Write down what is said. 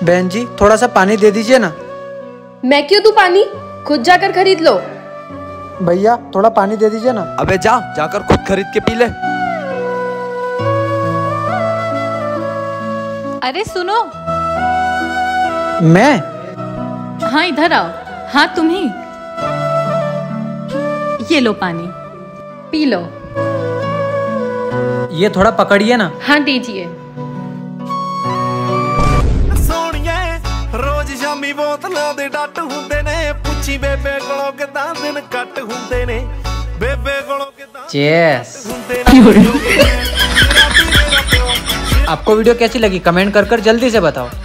बहन जी थोड़ा सा पानी दे दीजिए ना। मैं क्यों दूं पानी, खुद जाकर खरीद लो। भैया थोड़ा पानी दे दीजिए ना। अबे जाकर खुद खरीद के पी ले। अरे सुनो। मैं? हाँ इधर आओ। हाँ तुम ही। ये लो पानी, पी लो। ये थोड़ा पकड़िए ना। हाँ दीजिए। रोज शामी बोतलों दे डट हुंदे ने, पुछी बेबे कोलों किदां दिन कट हुंदे ने, बेबे कोलों किदां चेस। हुंदे ने। आपको वीडियो कैसी लगी कमेंट कर जल्दी से बताओ।